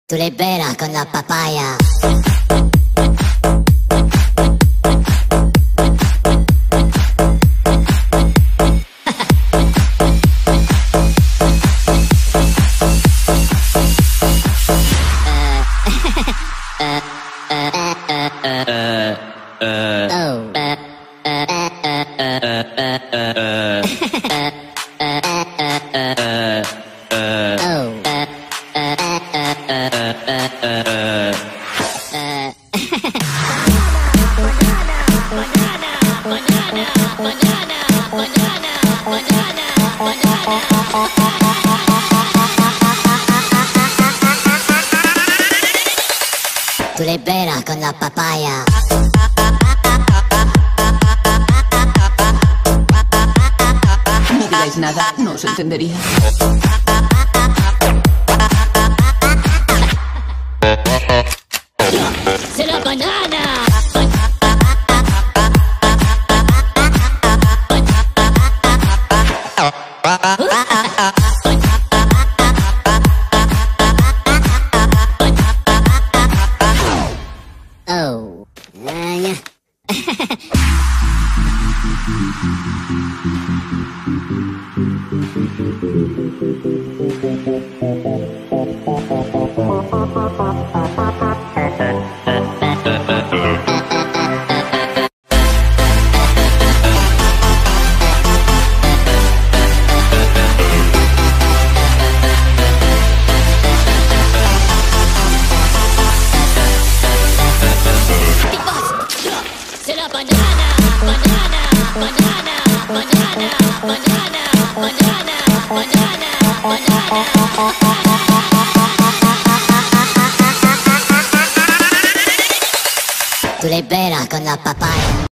Tú liberas con la papaya. Tú liberas con la papaya. No digáis nada, no os entendería. ¡Será banana! Oh. Será banana, banana, banana, banana, banana, banana, banana, banana. Tú liberas con la papaya.